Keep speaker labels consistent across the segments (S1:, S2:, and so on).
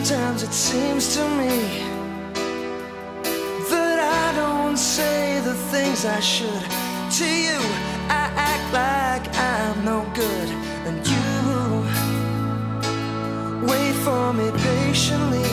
S1: Sometimes it seems to me that I don't say the things I should. To you, I act like I'm no good, and you wait for me patiently.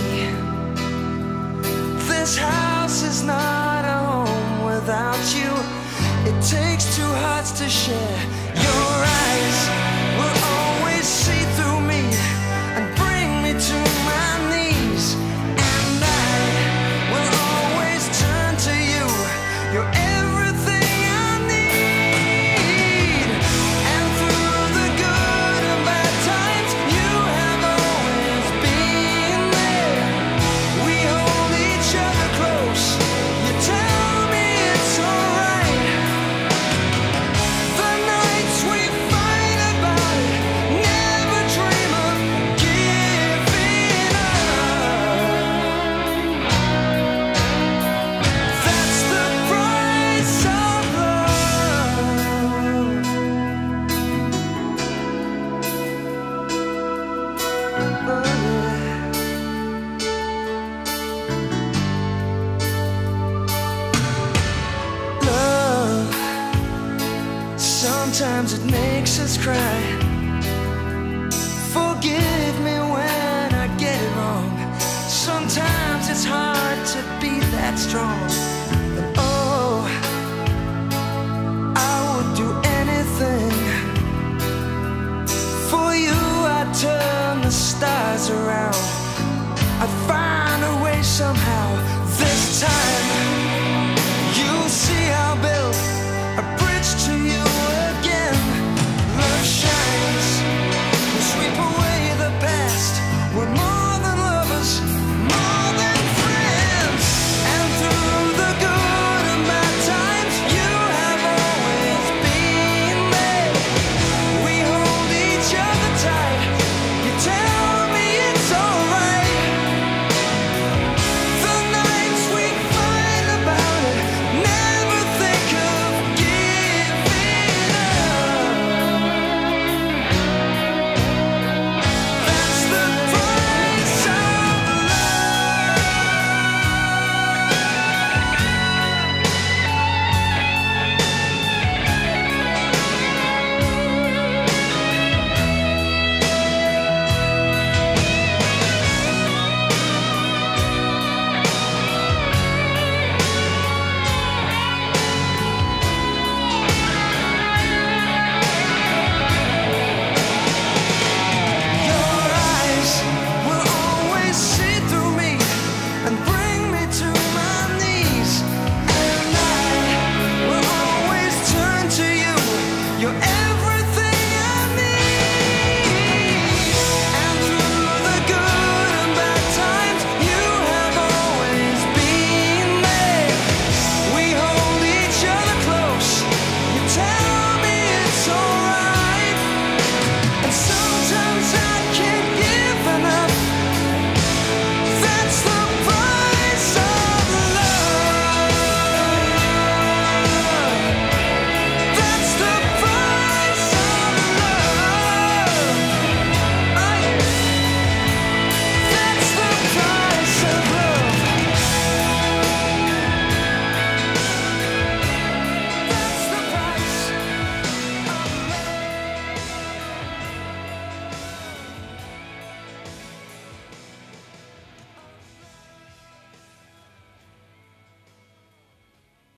S1: This house is not a home without you. It takes two hearts to share. Your eyes will always see through me and bring me to my knees, and I will always turn to you. You're everything I need, and through the good and bad times, you have always been there. We hold each other close. You tell me it's alright. The nights we fight about it, never dream of giving up. That's the price of love. Oh, yeah. Love, sometimes it makes us cry. Forgive me when I get it wrong. Sometimes it's hard to be that strong. And oh, I would do anything for you. I'd turn the stars around. I'd find a way somehow. This time